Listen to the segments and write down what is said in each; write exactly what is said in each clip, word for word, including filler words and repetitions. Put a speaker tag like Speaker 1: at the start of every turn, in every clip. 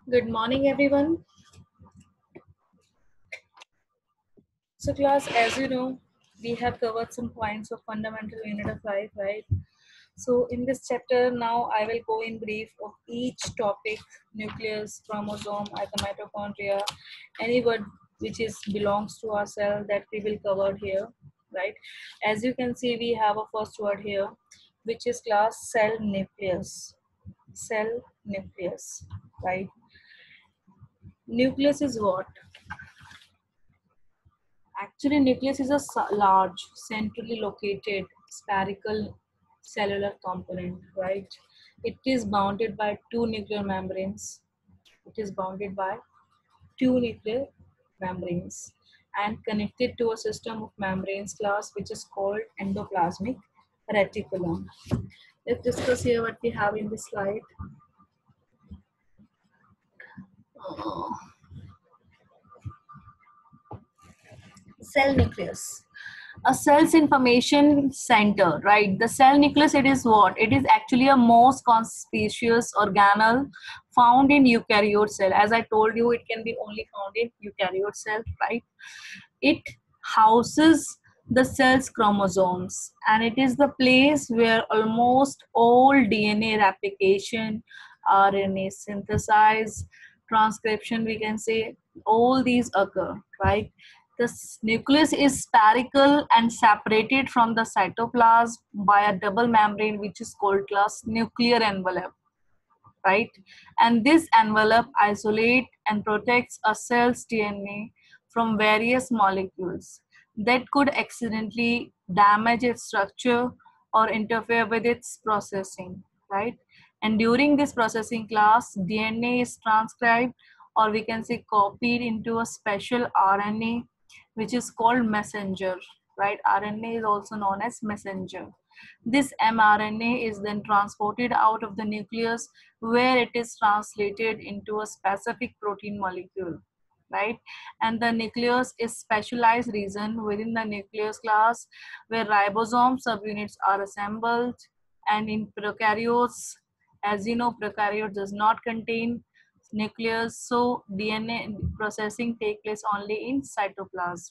Speaker 1: Good morning, everyone. So, class, as you know, we have covered some points of fundamental unit of life, right? So, in this chapter, now I will go in brief of each topic: nucleus, chromosome, mitochondria, any word which is belongs to our cell that we will cover here, right? As you can see, we have a first word here, which is class cell nucleus. Cell nucleus, right? Nucleus is what? Actually, nucleus is a s- large, centrally located, spherical cellular component, right? It is bounded by two nuclear membranes. It is bounded by two nuclear membranes and connected to a system of membranes class which is called endoplasmic reticulum. Let's discuss here what we have in this slide. Uh, cell nucleus. A cell's information center, right? The cell nucleus, it is what? It is actually a most conspicuous organelle found in eukaryote cell. As I told you, it can be only found in eukaryote cell, right? It houses the cell's chromosomes, and it is the place where almost all D N A replication, R N A synthesis, transcription, we can say, all these occur, right? The nucleus is spherical and separated from the cytoplasm by a double membrane which is called class nuclear envelope, right? And this envelope isolates and protects a cell's D N A from various molecules that could accidentally damage its structure or interfere with its processing, right? And during this processing class, D N A is transcribed, or we can say copied into a special R N A which is called messenger, right? R N A is also known as messenger. This mRNA is then transported out of the nucleus where it is translated into a specific protein molecule, right? And the nucleus is specialized region within the nucleus class where ribosome subunits are assembled. And in prokaryotes, as you know, prokaryote does not contain nucleus, so D N A processing take place only in cytoplasm.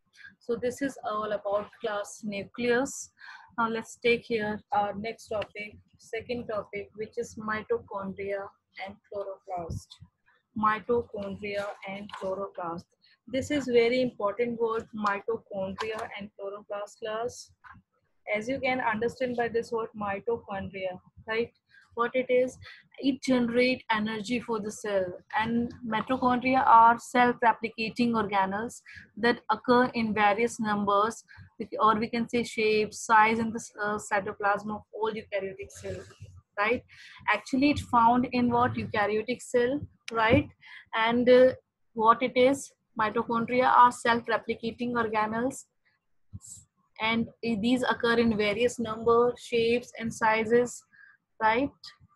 Speaker 1: So this is all about class nucleus. Now let's take here our next topic, second topic, which is mitochondria and chloroplast. Mitochondria and chloroplast. This is very important word, mitochondria and chloroplast class. As you can understand by this word mitochondria, right? What it is, it generate energy for the cell, and mitochondria are self-replicating organelles that occur in various numbers, or we can say shape, size in the uh, cytoplasm of all eukaryotic cell, right? Actually, it's found in what eukaryotic cell, right? And uh, what it is, mitochondria are self-replicating organelles, and these occur in various number, shapes, and sizes, right?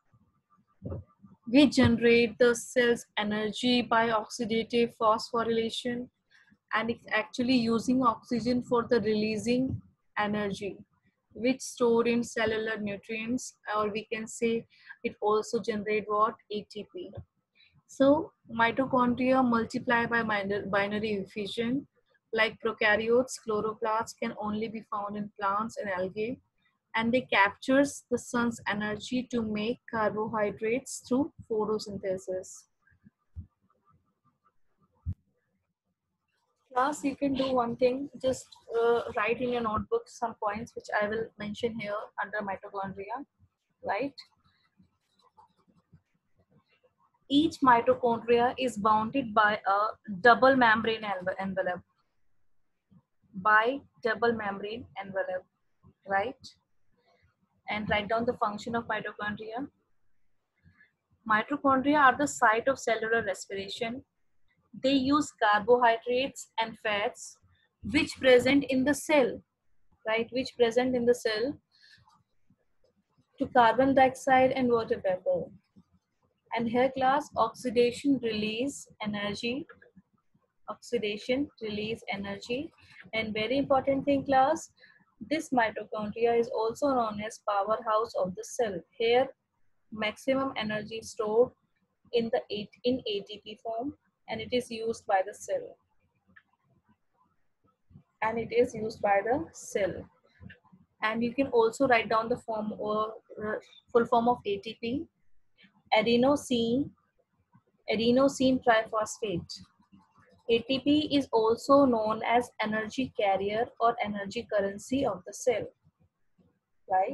Speaker 1: We generate the cell's energy by oxidative phosphorylation, and it's actually using oxygen for the releasing energy, which stored in cellular nutrients, or we can say it also generate what? A T P. So mitochondria multiply by binary fission. Like prokaryotes, chloroplasts can only be found in plants and algae, and they captures the sun's energy to make carbohydrates through photosynthesis. Plus, you can do one thing, just uh, write in your notebook some points which I will mention here under mitochondria, right? Each mitochondria is bounded by a double membrane envelope, by double membrane envelope, right? And write down the function of mitochondria. Mitochondria are the site of cellular respiration. They use carbohydrates and fats which present in the cell, right? Which present in the cell to carbon dioxide and water vapor. And here class, oxidation release energy, oxidation release energy. And very important thing class, this mitochondria is also known as powerhouse of the cell. Here maximum energy stored in the eight in A T P form, and it is used by the cell. And it is used by the cell. And you can also write down the form or uh, full form of A T P, adenosine adenosine triphosphate. A T P is also known as energy carrier or energy currency of the cell, right?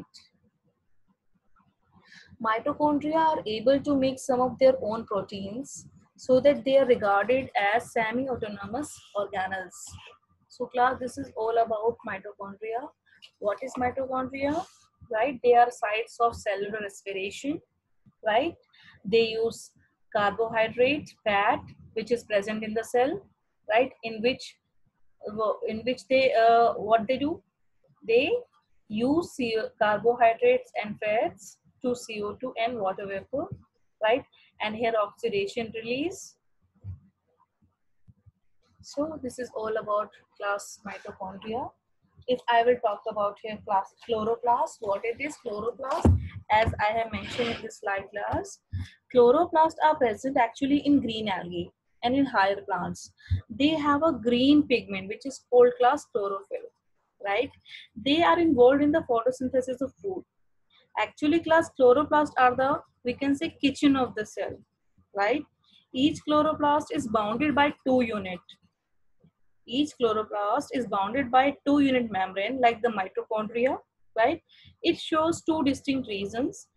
Speaker 1: Mitochondria are able to make some of their own proteins so that they are regarded as semi-autonomous organelles. So class, this is all about mitochondria. What is mitochondria? Right? They are sites of cellular respiration, right? They use carbohydrate, fat, which is present in the cell, right? In which, in which they, uh, what they do? They use carbohydrates and fats to C O two and water vapor, right? And here oxidation release. So this is all about class mitochondria. If I will talk about here class chloroplast, what it is chloroplast, as I have mentioned in this slide class, chloroplasts are present actually in green algae and in higher plants. They have a green pigment which is called class chlorophyll, right? They are involved in the photosynthesis of food. Actually class chloroplasts are the, we can say, kitchen of the cell, right? Each chloroplast is bounded by two units. Each chloroplast is bounded by two unit membrane like the mitochondria, right? It shows two distinct regions,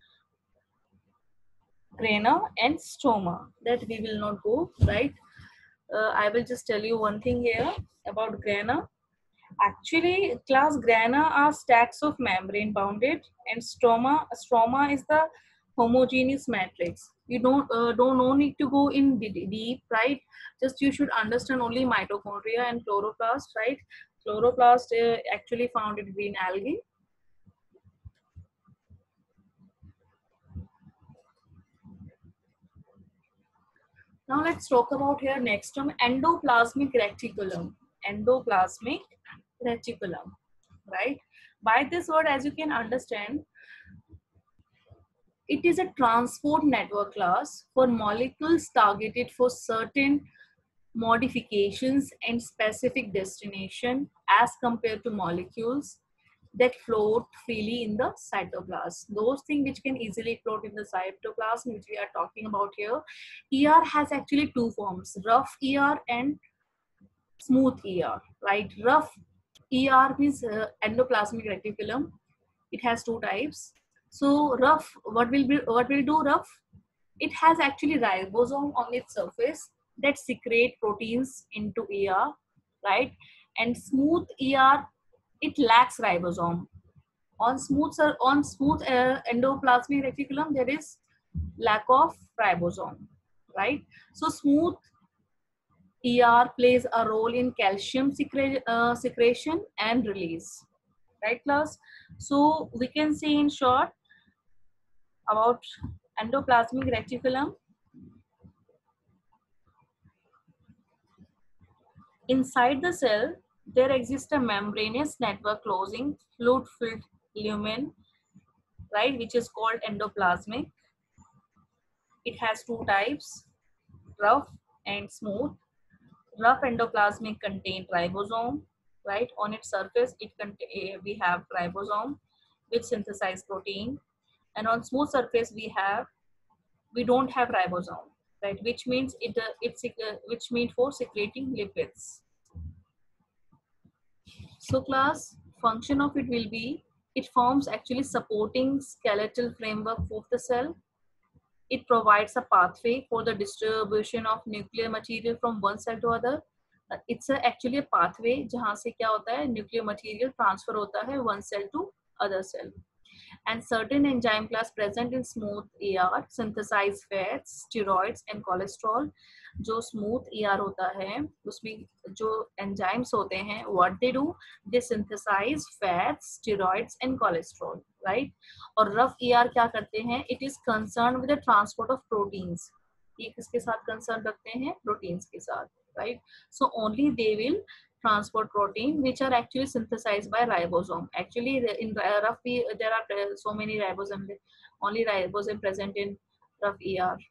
Speaker 1: grana and stroma, that we will not go, right? Uh, I will just tell you one thing here about grana. Actually, class grana are stacks of membrane bounded, and stroma stroma is the homogeneous matrix. You don't uh, don't no need to go in deep, right? Just you should understand only mitochondria and chloroplast, right? Chloroplast uh, actually found in green algae. Now let's talk about here next term, endoplasmic reticulum. Endoplasmic reticulum, right? By this word, as you can understand, it is a transport network class for molecules targeted for certain modifications and specific destination as compared to molecules that float freely in the cytoplasm. Those things which can easily float in the cytoplasm, which we are talking about here. E R has actually two forms, rough E R and smooth E R, right? Rough E R means uh, endoplasmic reticulum. It has two types. So rough, what will be, what will do rough? It has actually ribosome on its surface that secrete proteins into E R, right? And smooth E R, it lacks ribosome. On smooth, on smooth uh, endoplasmic reticulum, there is lack of ribosome, right? So smooth E R plays a role in calcium secre uh, secretion and release, right class? So we can say in short about endoplasmic reticulum. Inside the cell, there exists a membranous network closing fluid-filled lumen, right, which is called endoplasmic. It has two types, rough and smooth. Rough endoplasmic contain ribosome, right? On its surface, it contain, we have ribosome, which synthesize protein, and on smooth surface we have, we don't have ribosome, right? Which means it uh, it's uh, which means for secreting lipids. So class function of it will be, it forms actually supporting skeletal framework of the cell. It provides a pathway for the distribution of nuclear material from one cell to other. Uh, It's a, actually a pathway जहाँ से क्या होता है, nuclear material transfer होता है one cell to other cell. And certain enzyme class present in smooth E R synthesize fats, steroids and cholesterol. जो smooth E R होता है उसमें जो enzymes होते हैं, what they do, they synthesize fats, steroids and cholesterol, right? और rough E R क्या करते हैं, it is concerned with the transport of proteins. ये किसके साथ concern रखते हैं, proteins के साथ, right? So only they will transport protein which are actually synthesized by ribosome. Actually in rough there are so many ribosome, only ribosome present in rough E R.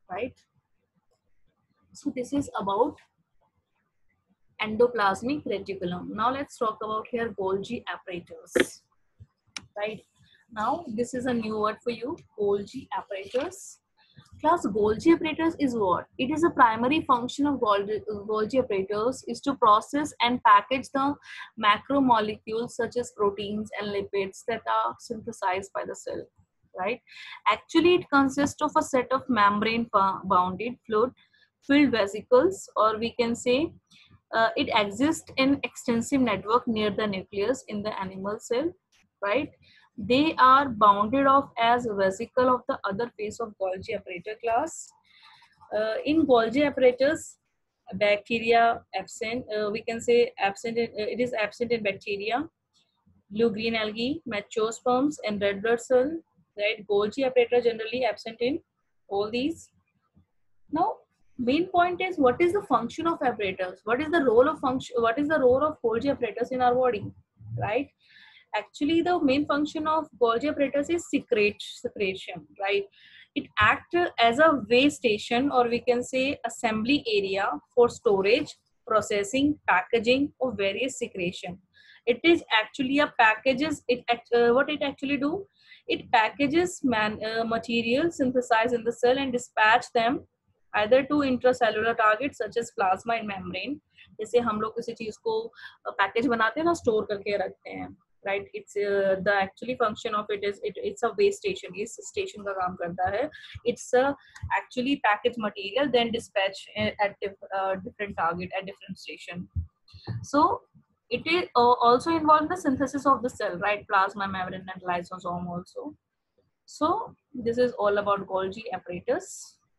Speaker 1: right? So this is about endoplasmic reticulum. Now let's talk about here Golgi apparatus, right? Now this is a new word for you, Golgi apparatus. Class, Golgi apparatus is what? It is a primary function of Golgi, Golgi apparatus is to process and package the macromolecules such as proteins and lipids that are synthesized by the cell, right? Actually, it consists of a set of membrane-bounded fluid-filled vesicles, or we can say uh, it exists in extensive network near the nucleus in the animal cell, right? They are bounded off as a vesicle of the other phase of Golgi apparatus class. Uh, in Golgi apparatus, bacteria absent, uh, we can say absent, in, uh, it is absent in bacteria, blue-green algae, mature sperms, and red blood cell, right? Golgi apparatus generally absent in all these. Now, main point is, what is the function of apparatus? What is the role of function? What is the role of Golgi apparatus in our body, right? Actually, the main function of Golgi apparatus is secrete, secretion, right? It acts as a way station, or we can say assembly area for storage, processing, packaging of various secretion. It is actually a packages. It uh, what it actually do? It packages man uh, material synthesized in the cell and dispatch them either to intracellular targets such as plasma and membrane. जैसे हम लोग किसी चीज को package बनाते हैं ना, store करके रखते हैं, right? It's uh, the actually function of it is it, it's a way station. इस station का काम करता है. It's a actually packaged material then dispatch at diff, uh, different target at different station. So it is uh, also involved in the synthesis of the cell, right? Plasma, membrane, and lysosome also. So this is all about Golgi apparatus.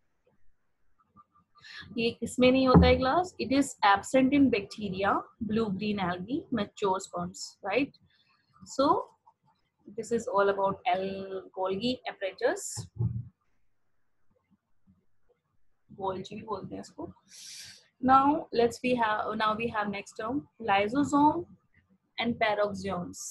Speaker 1: ये किसमें नहीं होता है class? It is absent in bacteria, blue-green algae, mature sperms, right? So this is all about L Golgi apparatus. Golgi भी बोलते हैं इसको. Now let's we have now we have next term, lysosome and peroxisome.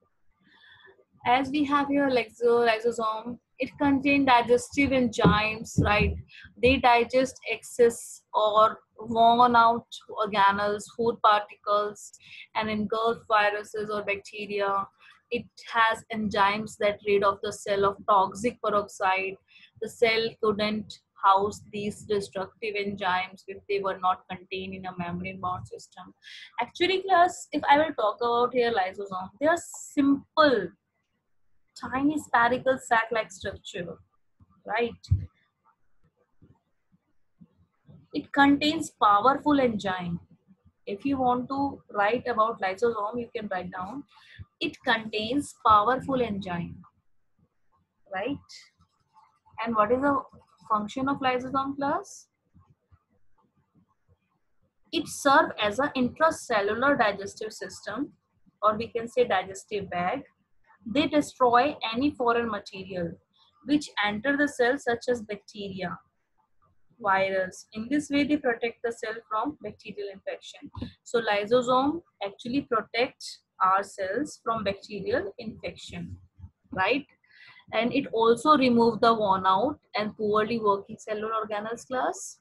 Speaker 1: As we have here lysosome, it contains digestive enzymes, right? They digest excess or worn out organelles, food particles, and engulf viruses or bacteria. It has enzymes that rid of the cell of toxic peroxide. The cell couldn't house these destructive enzymes if they were not contained in a membrane-bound system. Actually, class, if I will talk about here lysosome, they are simple, tiny spherical sac-like structure, right? It contains powerful enzyme. If you want to write about lysosome, you can write down, it contains powerful enzyme, right? And what is the function of lysosome class? It serves as an intracellular digestive system, or we can say digestive bag. They destroy any foreign material which enter the cell, such as bacteria, virus. In this way, they protect the cell from bacterial infection. So lysosome actually protects our cells from bacterial infection, right? And it also removes the worn out and poorly working cellular organelles class.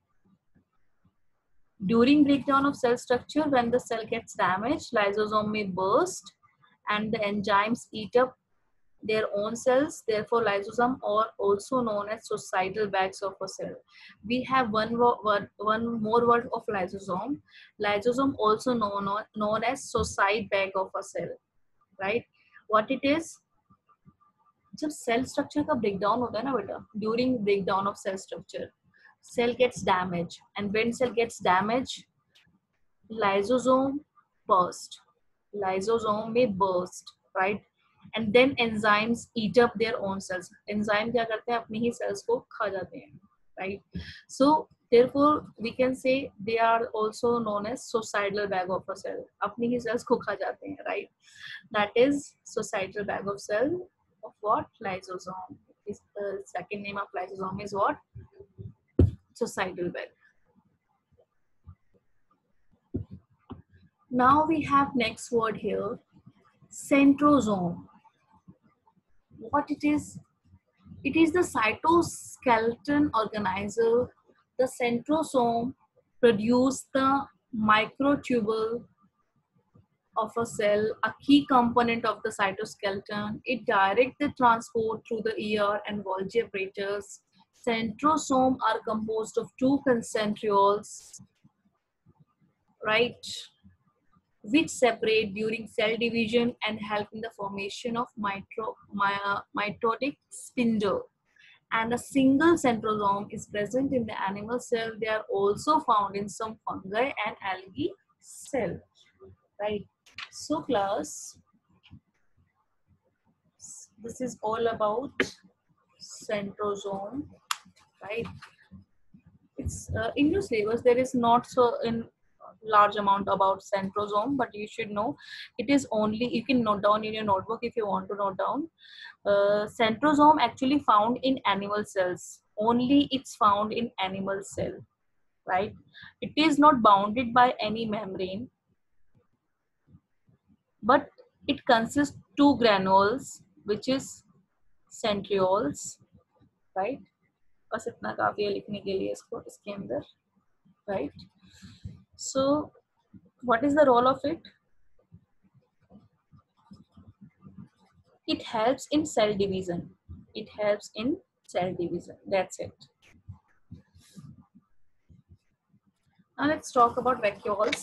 Speaker 1: During breakdown of cell structure, when the cell gets damaged, lysosome may burst and the enzymes eat up their own cells. Therefore, lysosome are also known as suicidal bags of a cell. We have one, one, one more word of lysosome. Lysosome also known, known as suicide bag of a cell, right? What it is? जब cell structure का breakdown होता है ना बेटा, during breakdown of cell structure, cell gets damaged, and when cell gets damaged, lysosome burst. Lysosome may burst, right? And then enzymes eat up their own cells. Enzyme क्या करते हैं? अपनी ही cells को खा जाते हैं, right? So therefore we can say they are also known as suicidal bag of a cell. अपनी ही cells को खा जाते हैं, right? That is suicidal bag of cell of what? Lysosome. Is the second name of lysosome is what? Suicidal bag. Now we have next word here, centrosome. What it is? It is the cytoskeleton organizer. The centrosome produce the microtubule of a cell, a key component of the cytoskeleton. It directs the transport through the ear and Golgi apparatus. Centrosome are composed of two concentrioles, right, which separate during cell division and help in the formation of mitro, my, mitotic spindle. And a single centrosome is present in the animal cell. They are also found in some fungi and algae cell, right? So class, this is all about centrosome, right? It's uh, in your syllabus there is not so in large amount about centrosome, but you should know it is only, you can note down in your notebook if you want to note down. Uh, centrosome actually found in animal cells, only it's found in animal cell, right? It is not bounded by any membrane, but it consists two granules which is centrioles, right? बस इतना काफी है लिखने के लिए इसको इसके अंदर, right? So what is the role of it? It helps in cell division. It helps in cell division. That's it. Now let's talk about vacuoles.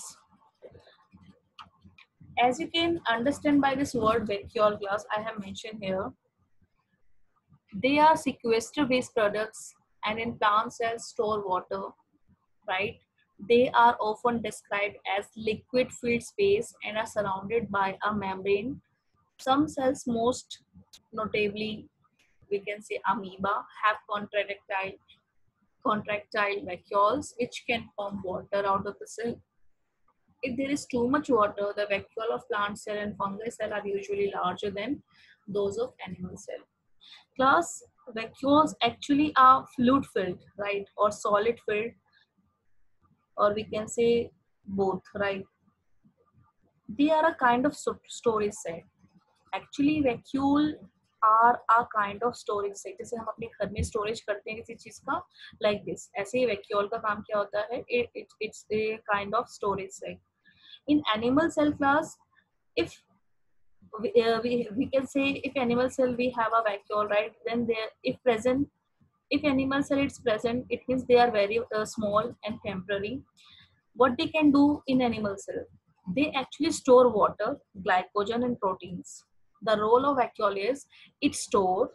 Speaker 1: As you can understand by this word vacuole class, I have mentioned here, they are sequester-based products and in plant cells store water, right? They are often described as liquid filled space and are surrounded by a membrane. Some cells, most notably, we can say amoeba, have contractile, contractile vacuoles which can pump water out of the cell. If there is too much water, the vacuole of plant cell and fungi cell are usually larger than those of animal cell. Class, vacuoles actually are fluid filled, right, or solid filled, or we can say both, right? They are a kind of storage set. Actually vacuole are a kind of storage set. जैसे हम अपने घर में storage करते हैं किसी चीज का, like this, ऐसे ही vacuole का काम क्या होता है? It, it, it's a kind of storage set. In animal cell class, if we, uh, we, we can say if animal cell we have a vacuole, right, then there, if present, if animal cell is present, it means they are very uh, small and temporary. What they can do in animal cell? They actually store water, glycogen and proteins. The role of vacuole is it stores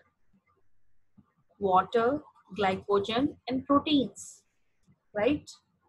Speaker 1: water, glycogen and proteins, right?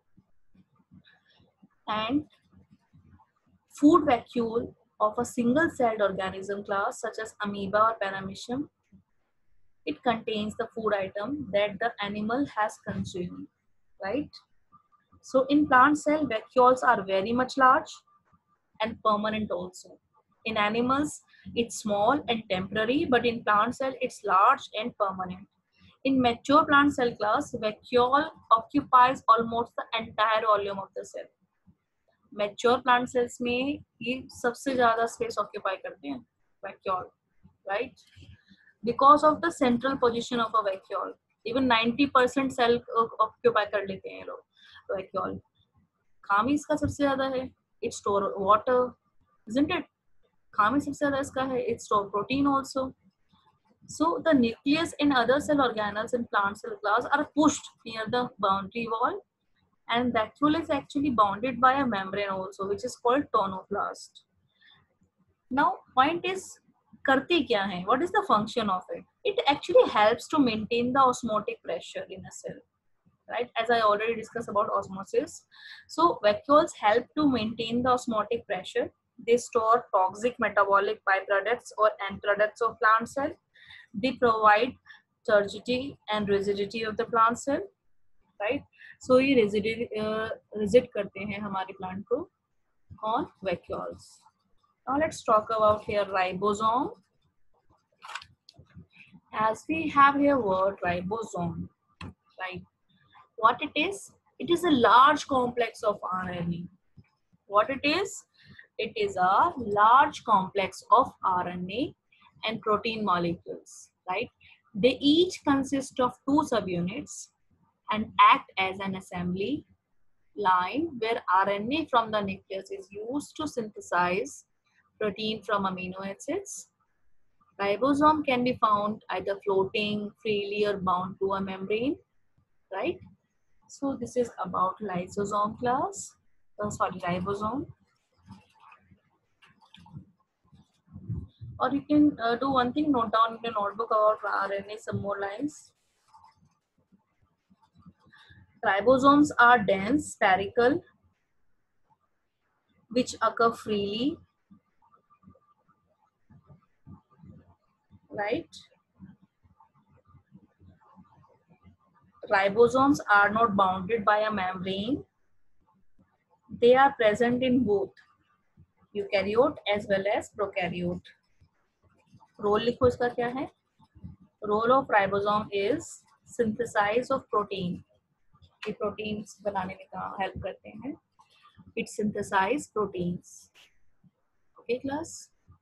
Speaker 1: And food vacuole of a single-celled organism class such as amoeba or paramecium, it contains the food item that the animal has consumed, right? So in plant cell, vacuoles are very much large and permanent also. In animals, it's small and temporary, but in plant cell, it's large and permanent. In mature plant cell class, vacuole occupies almost the entire volume of the cell. Mature plant cells में ये सबसे ज़्यादा space occupy करते हैं vacuole, right? Because of the central position of a vacuole, even ninety percent cell occupy कर लेते हैं ये लोग vacuole. काम ही इसका सबसे ज़्यादा है. It store water, isn't it? काम ही सबसे ज़्यादा इसका है. It store protein also. So the nucleus in other cell organelles in plant cell class are pushed near the boundary wall, and vacuole is actually bounded by a membrane also, which is called tonoplast. Now, point is, करते क्या है? What is the function of it? It actually helps to maintain the osmotic pressure in a cell, right? As I already discussed about osmosis. So vacuoles help to maintain the osmotic pressure. They store toxic metabolic byproducts or end products of plant cell. They provide turgidity and rigidity of the plant cell, right? So ये rigidity uh, rigid करते हैं हमारे plant को on vacuoles. Now let's talk about here ribosome. As we have here word ribosome, right? What it is? It is a large complex of R N A. What it is? It is a large complex of R N A and protein molecules, right? They each consist of two subunits and act as an assembly line where R N A from the nucleus is used to synthesize protein from amino acids. Ribosome can be found either floating freely or bound to a membrane, right? So this is about lysosome class, uh, sorry, ribosome. Or you can uh, do one thing, note down in your notebook about R N A some more lines. Ribosomes are dense, spherical, which occur freely, right? Ribosomes are not bounded by a membrane. They are present in both eukaryote as well as prokaryote. Role लिखो इसका क्या है? Role of ribosome is synthesis of protein. ये proteins बनाने में काम help करते हैं. It synthesize proteins. Okay, class.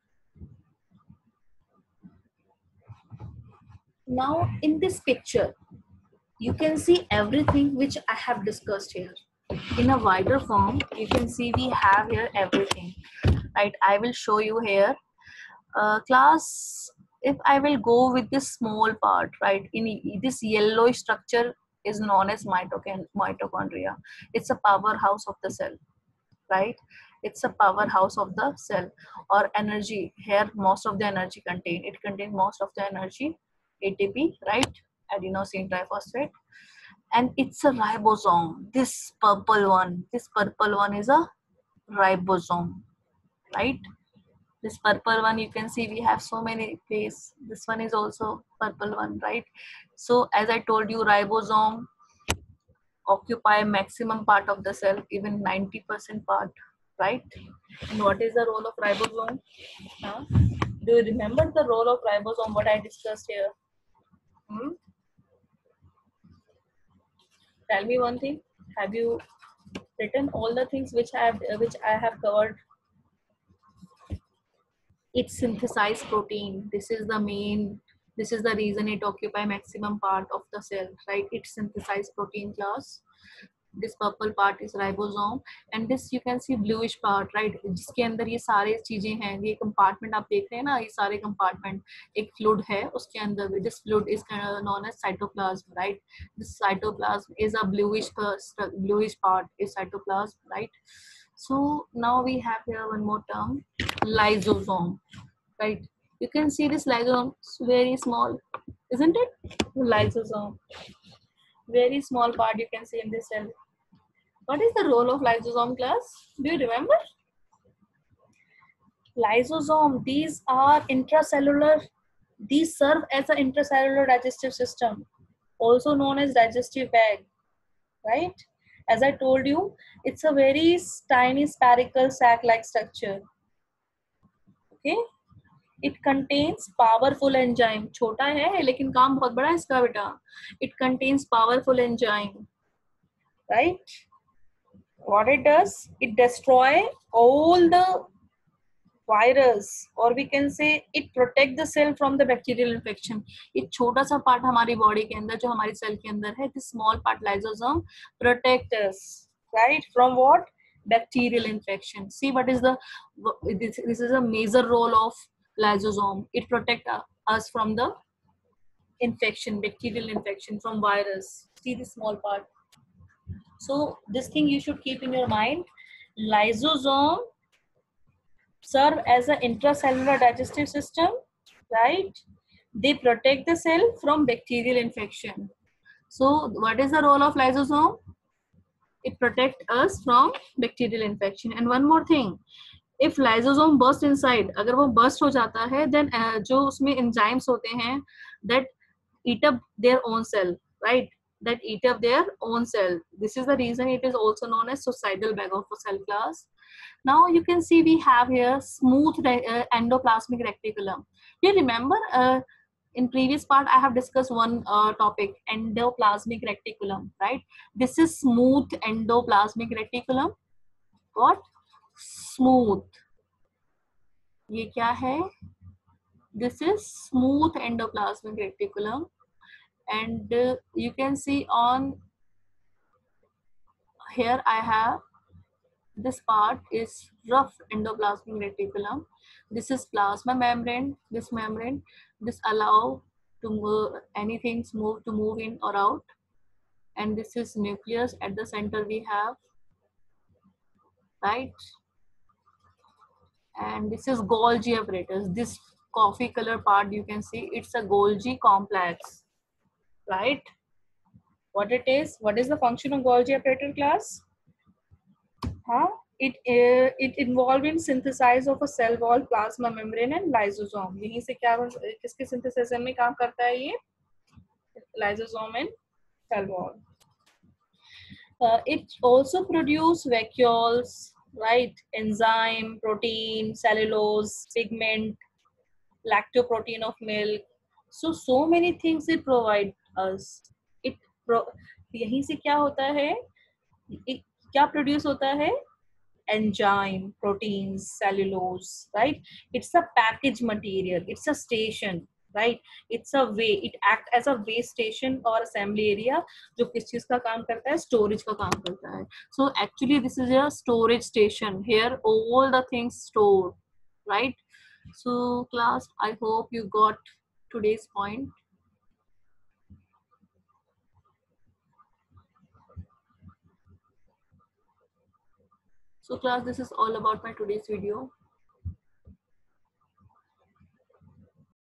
Speaker 1: Now in this picture, you can see everything which I have discussed here. In a wider form, you can see we have here everything, right? I will show you here. Uh, class, if I will go with this small part, right? In this yellowish structure is known as mitochondria. It's a powerhouse of the cell, right? It's a powerhouse of the cell or energy. Here, most of the energy contained. It contains most of the energy, A T P, right? Adenosine triphosphate. And it's a ribosome. This purple one, this purple one is a ribosome, right? This purple one, you can see we have so many places. This one is also purple one, right? So as I told you, ribosome occupy maximum part of the cell, even ninety percent part, right? And what is the role of ribosome? Huh? Do you remember the role of ribosome, what I discussed here? Hmm? Tell me one thing. Have you written all the things which I have which I have covered? It synthesizes protein. This is the main, this is the reason it occupy maximum part of the cell, right? It synthesizes protein class. This purple part is ribosome and this you can see bluish part, right? जिसके अंदर ये सारे चीजें हैं, ये compartment आप देख रहे हैं ना, ये सारे compartment एक fluid है उसके अंदर भी. This fluid is known as cytoplasm, right? This cytoplasm is a bluish bluish part is cytoplasm, right? So now we have here one more term, lysosome, right? You can see this lysosome is very small, isn't it? Lysosome, very small part you can see in this cell. What is the role of lysosome, class? Do you remember? Lysosome, these are intracellular, these serve as an intracellular digestive system, also known as digestive bag, right? As I told you, it's a very tiny spherical sac-like structure. Okay? It contains powerful enzyme. छोटा है लेकिन काम बहुत बड़ा है इसका बेटा. It contains powerful enzyme, right? What it does? It destroy all the virus, or we can say it protect the cell from the bacterial infection. एक छोटा सा part हमारी body के अंदर जो हमारी cell के अंदर है, this small part lysosome protect us, right? From what? Bacterial infection. See what is the, this, this is a major role of lysosome. It protect us from the infection, bacterial infection, from virus. See this small part. So this thing you should keep in your mind. Lysosome serve as an intracellular digestive system, right? They protect the cell from bacterial infection. So what is the role of lysosome? It protects us from bacterial infection. And one more thing, if lysosome burst inside, अगर वो burst हो जाता है, then uh, जो उसमें enzymes होते हैं that eat up their own cell, right? That eat up their own cell. This is the reason it is also known as suicidal bag of a cell class. Now you can see we have here smooth uh, endoplasmic reticulum. Do you remember uh, in previous part I have discussed one uh, topic, endoplasmic reticulum, right? This is smooth endoplasmic reticulum. What? Smooth. ये क्या है? This is smooth endoplasmic reticulum, and uh, you can see on here I have this part is rough endoplasmic reticulum. This is plasma membrane. This membrane, this allow to move anything move to move in or out. And this is nucleus. At the center we have, right? And this is Golgi apparatus. This coffee color part you can see, it's a Golgi complex, right? What it is? What is the function of Golgi apparatus, class? Huh? It uh, it involved in synthesis of a cell wall, plasma membrane and lysosome. यहीं से क्या किसके synthesis में काम करता है ये? Lysosome and cell wall. Uh, it also produce vacuoles, right? Enzyme, protein, cellulose, pigment, lactoprotein of milk. So so many things it provide us. It pro यहीं से क्या होता है? it, क्या produce होता है? Enzyme, proteins, cellulose, right? It's a package material. It's a station, right? It's a way. It act as a way station or assembly area जो किस चीज का काम करता है? Storage का काम करता है. So actually this is a storage station. Here all the things stored, right? So class, I hope you got today's point. So class, this is all about my today's video.